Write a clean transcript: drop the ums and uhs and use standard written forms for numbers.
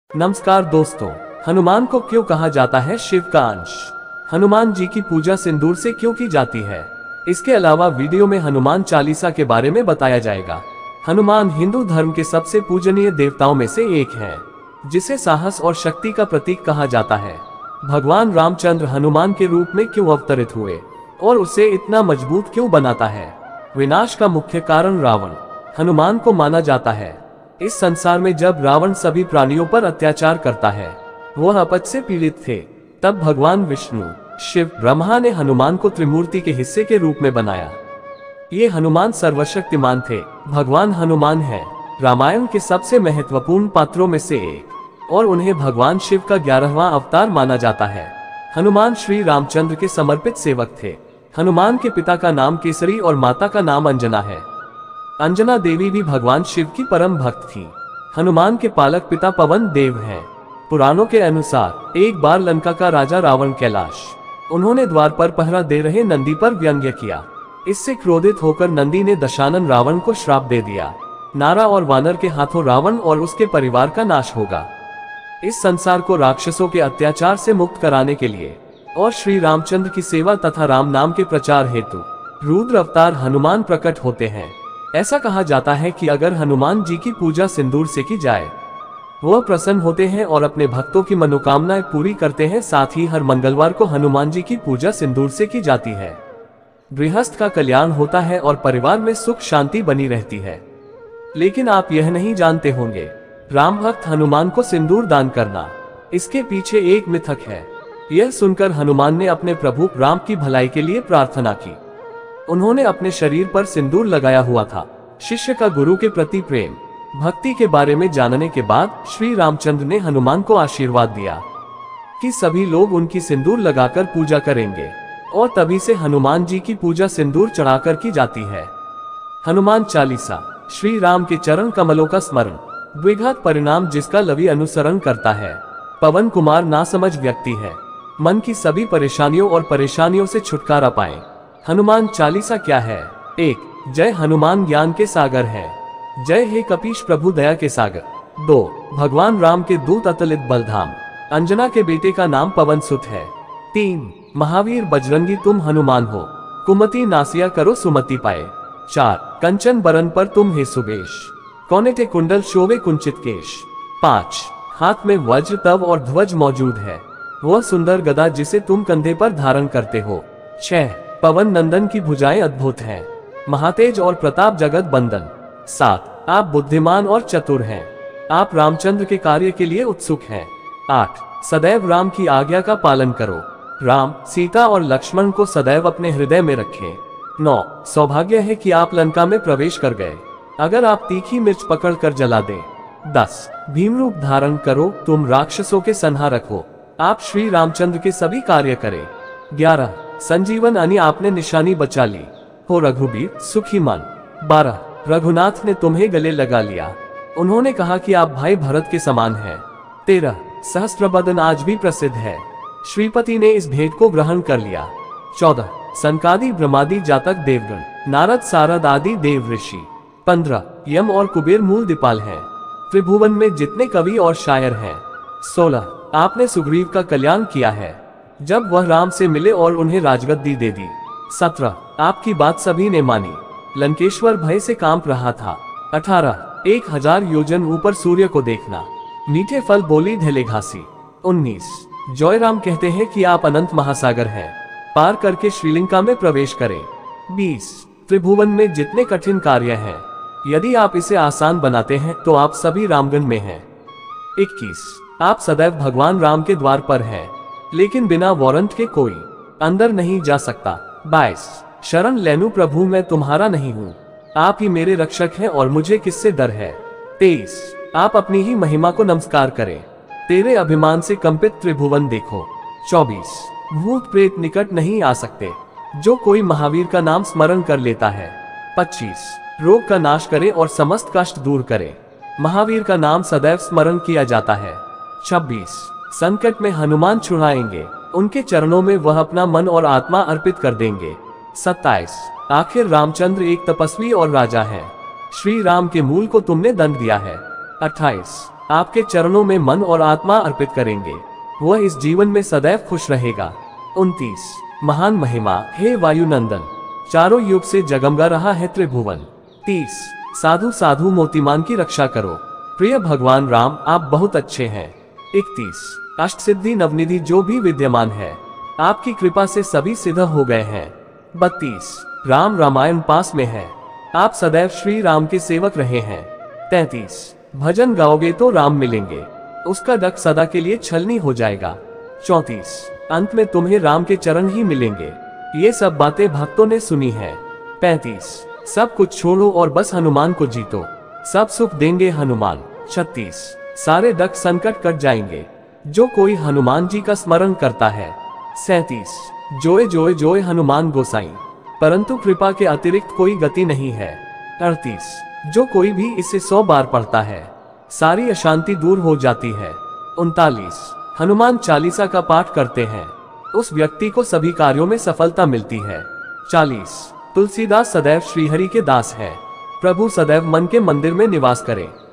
नमस्कार दोस्तों, हनुमान को क्यों कहा जाता है शिव का अंश? हनुमान जी की पूजा सिंदूर से क्यों की जाती है? इसके अलावा वीडियो में हनुमान चालीसा के बारे में बताया जाएगा। हनुमान हिंदू धर्म के सबसे पूजनीय देवताओं में से एक हैं, जिसे साहस और शक्ति का प्रतीक कहा जाता है। भगवान रामचंद्र हनुमान के रूप में क्यों अवतरित हुए और उसे इतना मजबूत क्यों बनाता है? विनाश का मुख्य कारण रावण हनुमान को माना जाता है। इस संसार में जब रावण सभी प्राणियों पर अत्याचार करता है, वह अपच से पीड़ित थे, तब भगवान विष्णु, शिव, ब्रह्मा ने हनुमान को त्रिमूर्ति के हिस्से के रूप में बनाया। ये हनुमान सर्वशक्तिमान थे। भगवान हनुमान है रामायण के सबसे महत्वपूर्ण पात्रों में से एक और उन्हें भगवान शिव का 11वां अवतार माना जाता है। हनुमान श्री रामचंद्र के समर्पित सेवक थे। हनुमान के पिता का नाम केसरी और माता का नाम अंजना है। अंजना देवी भी भगवान शिव की परम भक्त थी। हनुमान के पालक पिता पवन देव हैं। पुराणों के अनुसार एक बार लंका का राजा रावण कैलाश, उन्होंने द्वार पर पहरा दे रहे नंदी पर व्यंग्य किया। इससे क्रोधित होकर नंदी ने दशानन रावण को श्राप दे दिया। नारा और वानर के हाथों रावण और उसके परिवार का नाश होगा। इस संसार को राक्षसों के अत्याचार से मुक्त कराने के लिए और श्री रामचंद्र की सेवा तथा राम नाम के प्रचार हेतु रुद्र अवतार हनुमान प्रकट होते हैं। ऐसा कहा जाता है कि अगर हनुमान जी की पूजा सिंदूर से की जाए, वह प्रसन्न होते हैं और अपने भक्तों की मनोकामनाएं पूरी करते हैं। साथ ही हर मंगलवार को हनुमान जी की पूजा सिंदूर से की जाती है। गृहस्थ का कल्याण होता है और परिवार में सुख शांति बनी रहती है। लेकिन आप यह नहीं जानते होंगे, राम भक्त हनुमान को सिंदूर दान करना, इसके पीछे एक मिथक है। यह सुनकर हनुमान ने अपने प्रभु राम की भलाई के लिए प्रार्थना की। उन्होंने अपने शरीर पर सिंदूर लगाया हुआ था। शिष्य का गुरु के प्रति प्रेम भक्ति के बारे में जानने के बाद श्री रामचंद्र ने हनुमान को आशीर्वाद दिया कि सभी लोग उनकी सिंदूर लगाकर पूजा करेंगे और तभी से हनुमान जी की पूजा सिंदूर चढ़ाकर की जाती है। हनुमान चालीसा श्री राम के चरण कमलों का स्मरण, द्विघात परिणाम जिसका लवी अनुसरण करता है। पवन कुमार नासमझ व्यक्ति है, मन की सभी परेशानियों और परेशानियों से छुटकारा पाए। हनुमान चालीसा क्या है? 1. जय हनुमान ज्ञान के सागर है। जय हे कपीश प्रभु दया के सागर। 2. भगवान राम के दूत अतुलित बलधाम, अंजना के बेटे का नाम पवन सुत है। 3. महावीर बजरंगी तुम हनुमान हो, कुमति नासिया करो सुमति पाए। 4. कंचन बरन पर तुम हे सुबेश, कौनेटे कुंडल शोभे कुंचित केश। 5. हाथ में वज्र तव और ध्वज मौजूद है, वह सुंदर गदा जिसे तुम कंधे पर धारण करते हो। 6. पवन नंदन की भुजाएं अद्भुत हैं, महातेज और प्रताप जगत बंदन। 7. आप बुद्धिमान और चतुर हैं, आप रामचंद्र के कार्य के लिए उत्सुक हैं। 8. सदैव राम की आज्ञा का पालन करो, राम, सीता और लक्ष्मण को सदैव अपने हृदय में रखें। 9. सौभाग्य है कि आप लंका में प्रवेश कर गए, अगर आप तीखी मिर्च पकड़ कर जला दें। 10. भीम रूप धारण करो, तुम राक्षसों के संहारक हो, आप श्री रामचंद्र के सभी कार्य करें। 11. संजीवन अनि आपने निशानी बचा ली, हो रघुबीर सुखी मन। 12. रघुनाथ ने तुम्हें गले लगा लिया, उन्होंने कहा कि आप भाई भरत के समान हैं। 13. सहस्त्रबदन आज भी प्रसिद्ध है, श्रीपति ने इस भेंट को ग्रहण कर लिया। 14. सनकादि ब्रह्मादि जातक देवगण, नारद सारद आदि देव ऋषि। 15. यम और कुबेर मूल दीपाल हैं, त्रिभुवन में जितने कवि और शायर हैं। 16. आपने सुग्रीव का कल्याण किया है, जब वह राम से मिले और उन्हें राजगद्दी दे दी। 17. आपकी बात सभी ने मानी, लंकेश्वर भय से कांप रहा था। 18. 1000 योजन ऊपर सूर्य को देखना, मीठे फल बोली ढेले घासी। 19. जयराम कहते हैं कि आप अनंत महासागर हैं, पार करके श्रीलंका में प्रवेश करें। 20. त्रिभुवन में जितने कठिन कार्य हैं, यदि आप इसे आसान बनाते हैं तो आप सभी रामगण में हैं। 21. आप सदैव भगवान राम के द्वार पर हैं, लेकिन बिना वारंट के कोई अंदर नहीं जा सकता। 22. शरण लेनु प्रभु मैं तुम्हारा नहीं हूँ, आप ही मेरे रक्षक हैं और मुझे किससे डर है। 23. आप अपनी ही महिमा को नमस्कार करें, तेरे अभिमान से कंपित त्रिभुवन देखो। 24. भूत प्रेत निकट नहीं आ सकते, जो कोई महावीर का नाम स्मरण कर लेता है। 25. रोग का नाश करे और समस्त कष्ट दूर करे, महावीर का नाम सदैव स्मरण किया जाता है। 26. संकट में हनुमान छुड़ाएंगे, उनके चरणों में वह अपना मन और आत्मा अर्पित कर देंगे। 27. आखिर रामचंद्र एक तपस्वी और राजा है, श्री राम के मूल को तुमने दंड दिया है। 28. आपके चरणों में मन और आत्मा अर्पित करेंगे। वह इस जीवन में सदैव खुश रहेगा। 29 महान महिमा, हे वायुनंदन, चारों युग से जगमगा रहा है त्रिभुवन। 30 साधु साधु मोतीमान की रक्षा करो, प्रिय भगवान राम आप बहुत अच्छे हैं। 31 अष्ट सिद्धि नवनिधि जो भी विद्यमान है, आपकी कृपा से सभी सिद्ध हो गए हैं। 32 राम रामायण पास में है, आप सदैव श्री राम के सेवक रहे हैं। 33 भजन गाओगे तो राम मिलेंगे, उसका डक सदा के लिए छलनी हो जाएगा। 34 अंत में तुम्हें राम के चरण ही मिलेंगे। ये सब बातें भक्तों ने सुनी है। 35 सब कुछ छोड़ो और बस हनुमान को जीतो, सब सुख देंगे हनुमान। 36 सारे डक संकट कट जाएंगे, जो कोई हनुमान जी का स्मरण करता है। 37 जोए जोए जोए हनुमान गोसाई, परंतु कृपा के अतिरिक्त कोई गति नहीं है। 38 जो कोई भी इसे 100 बार पढ़ता है, सारी अशांति दूर हो जाती है। 39 हनुमान चालीसा का पाठ करते हैं, उस व्यक्ति को सभी कार्यों में सफलता मिलती है। 40 तुलसीदास सदैव श्रीहरि के दास हैं, प्रभु सदैव मन के मंदिर में निवास करें।